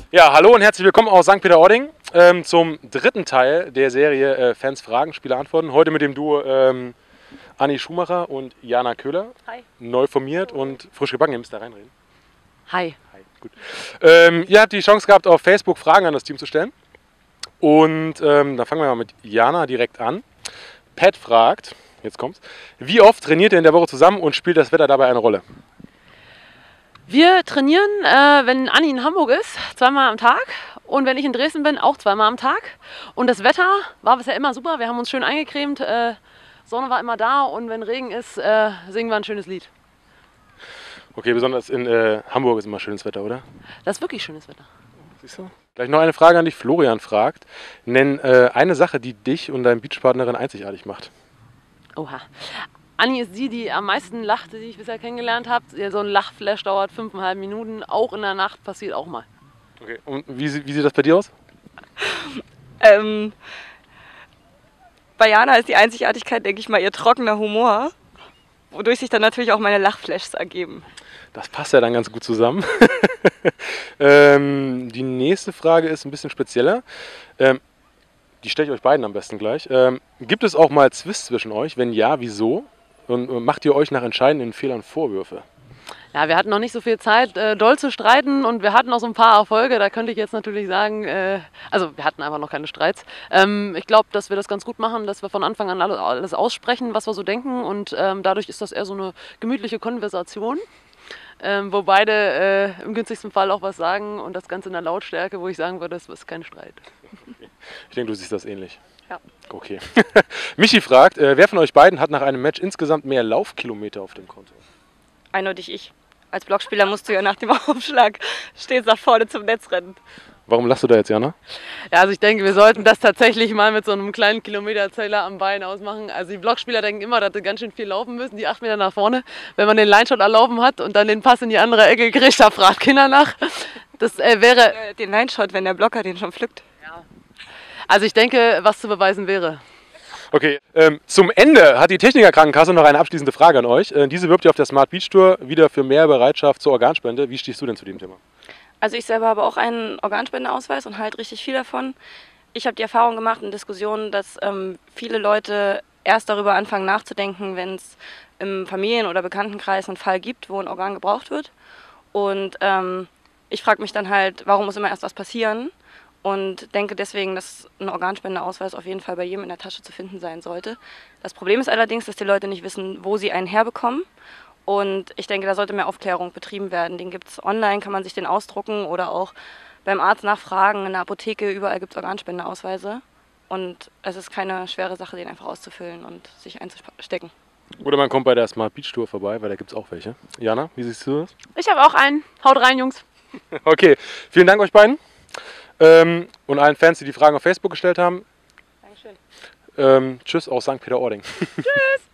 Ja, hallo und herzlich willkommen aus St. Peter-Ording zum dritten Teil der Serie Fans fragen, Spieler antworten. Heute mit dem Duo Anni Schumacher und Jana Köhler. Hi. Neu formiert und frisch gebacken. Ihr müsst da reinreden. Hi. Hi, gut. Ihr habt die Chance gehabt, auf Facebook Fragen an das Team zu stellen. Und da fangen wir mal mit Jana direkt an. Pat fragt, jetzt kommt's, wie oft trainiert ihr in der Woche zusammen und spielt das Wetter dabei eine Rolle? Wir trainieren, wenn Anni in Hamburg ist, zweimal am Tag. Und wenn ich in Dresden bin, auch zweimal am Tag. Und das Wetter war bisher immer super. Wir haben uns schön eingecremt. Sonne war immer da. Und wenn Regen ist, singen wir ein schönes Lied. Okay, besonders in Hamburg ist immer schönes Wetter, oder? Das ist wirklich schönes Wetter. Siehst du? Gleich noch eine Frage an dich. Florian fragt, nenn eine Sache, die dich und deine Beachpartnerin einzigartig macht. Oha. Anni ist die am meisten lacht, die ich bisher kennengelernt habe. So ein Lachflash dauert 5,5 Minuten. Auch in der Nacht passiert auch mal. Okay, und wie sieht das bei dir aus? Bei Jana ist die Einzigartigkeit, denke ich mal, ihr trockener Humor, wodurch sich dann natürlich auch meine Lachflashs ergeben. Das passt ja dann ganz gut zusammen. Die nächste Frage ist ein bisschen spezieller. Die stelle ich euch beiden am besten gleich. Gibt es auch mal Zwist zwischen euch? Wenn ja, wieso? Und macht ihr euch nach entscheidenden Fehlern Vorwürfe? Ja, wir hatten noch nicht so viel Zeit, doll zu streiten, und wir hatten auch so ein paar Erfolge. Da könnte ich jetzt natürlich sagen, also wir hatten einfach noch keine Streits. Ich glaube, dass wir das ganz gut machen, dass wir von Anfang an alles aussprechen, was wir so denken, und dadurch ist das eher so eine gemütliche Konversation, wo beide im günstigsten Fall auch was sagen, und das Ganze in der Lautstärke, wo ich sagen würde, es ist kein Streit. Okay. Ich denke, du siehst das ähnlich. Ja. Okay. Michi fragt, wer von euch beiden hat nach einem Match insgesamt mehr Laufkilometer auf dem Konto? Eindeutig ich. Als Blockspieler musst du ja nach dem Aufschlag stets nach vorne zum Netz rennen. Warum lachst du da jetzt, Jana? Ja, also ich denke, wir sollten das tatsächlich mal mit so einem kleinen Kilometerzähler am Bein ausmachen. Also die Blockspieler denken immer, dass sie ganz schön viel laufen müssen, die 8 Meter nach vorne. Wenn man den Line-Shot erlaufen hat und dann den Pass in die andere Ecke kriegt, da fragt Kinder nach. Das wäre... Den Line-Shot, wenn der Blocker den schon pflückt. Ja. Also ich denke, was zu beweisen wäre. Okay, zum Ende hat die Techniker Krankenkasse noch eine abschließende Frage an euch. Diese wirbt ihr auf der Smart Beach Tour wieder für mehr Bereitschaft zur Organspende. Wie stehst du denn zu dem Thema? Also ich selber habe auch einen Organspendeausweis und halt richtig viel davon. Ich habe die Erfahrung gemacht in Diskussionen, dass viele Leute erst darüber anfangen nachzudenken, wenn es im Familien- oder Bekanntenkreis einen Fall gibt, wo ein Organ gebraucht wird. Und ich frage mich dann halt, warum muss immer erst was passieren? Und denke deswegen, dass ein Organspendeausweis auf jeden Fall bei jedem in der Tasche zu finden sein sollte. Das Problem ist allerdings, dass die Leute nicht wissen, wo sie einen herbekommen. Und ich denke, da sollte mehr Aufklärung betrieben werden. Den gibt es online, kann man sich den ausdrucken oder auch beim Arzt nachfragen, in der Apotheke, überall gibt es Organspendeausweise. Und es ist keine schwere Sache, den einfach auszufüllen und sich einzustecken. Oder man kommt bei der Smart Beach Tour vorbei, weil da gibt es auch welche. Jana, wie siehst du das? Ich habe auch einen. Haut rein, Jungs. Okay, vielen Dank euch beiden. Und allen Fans, die die Fragen auf Facebook gestellt haben. Dankeschön. Tschüss aus St. Peter-Ording. Tschüss.